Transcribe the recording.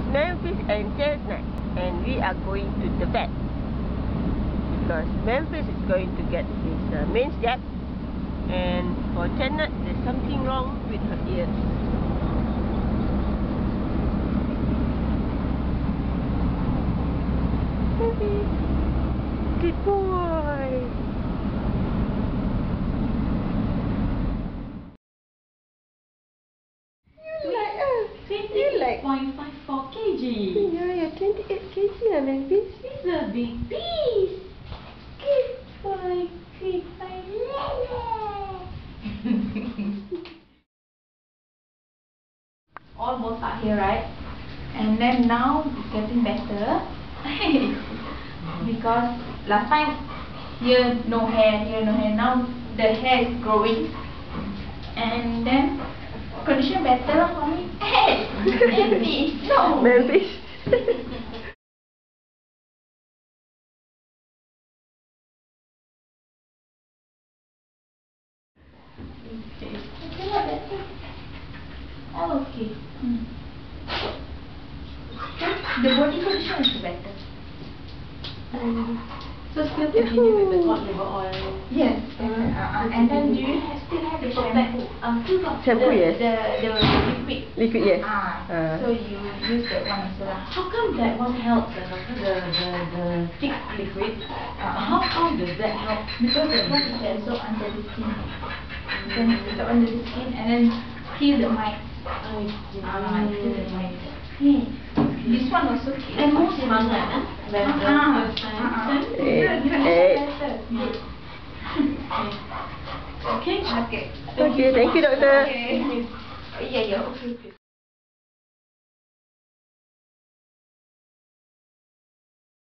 Memphis and Chestnut, and we are going to the vet because Memphis is going to get his main jab, and for Chestnut there's something wrong with her ears. Good boy. You like 28.54 kg. Yeah, you're 28 kg, Memphis. It's a big piece. Good boy, good boy. Almost up here, right? And then now it's getting better. Because last time here no hair, here no hair. Now the hair is growing. And then condition better for me. Hey, Memphis, no. Memphis. Okay, not better. All okay. The body condition is better. So still continue with the cod liver oil. Yes. And then do you still have the shampoo? Still got Shampoo, yes. The liquid. Liquid, yes. So you use that one as well. How come that one helps? The thick liquid. How does that help? Because that one is also under the skin. You can put it under the skin and then kill the mites. Kill the mites. This one also kills. And more semangat, when the first time. Okay. Okay, thank you, doctor. Okay. Yeah, okay.